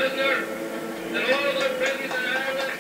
prisoner and all other prisoners in Ireland.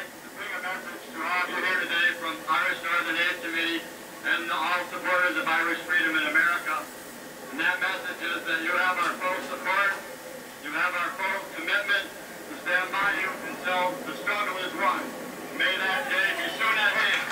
like to bring a message to all of you here today from Irish Northern Aid Committee and all supporters of Irish freedom in America. And that message is that you have our full support, you have our full commitment to stand by you until the struggle is won. May that day be soon at hand.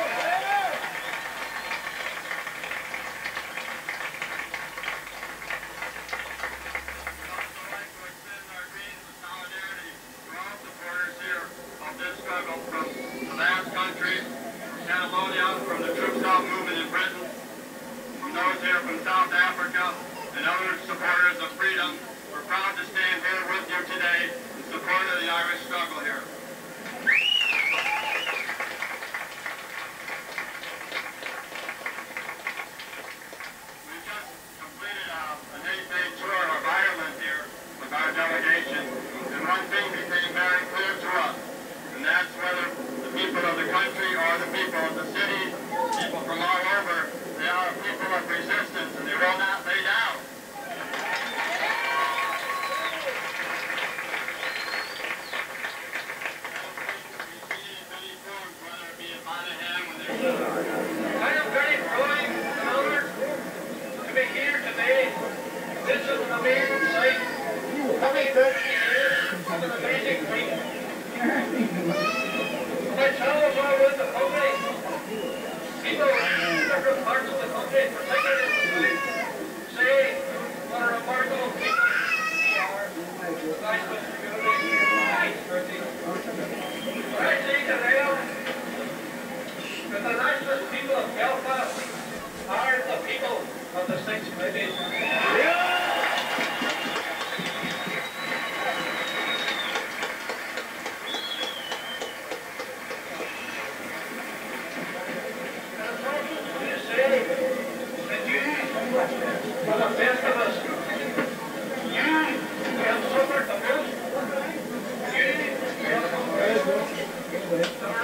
From the Basque country, from Catalonia, from the Troops Out movement in Britain, from those here from South Africa, and other supporters of freedom. We're proud to stand here with you today in support of the Irish struggle here. We just completed an 8-day tour of Ireland here with our delegation, and one thing became very clear to us. And that's whether the people of the country or the people of the city, people from all over, they are a people of resistance and they will not lay down. I am very proud and honored to be here today. This is an amazing sight. Having 30 years of an amazing thing. My travels all around the country, people in different parts of the country, particularly say what a remarkable people we are. Nice with the community, nice for the But I say today that the nationalist people of Belfast are the people of the Sinn Féin. For the best of us, you have suffered the most. You have suffered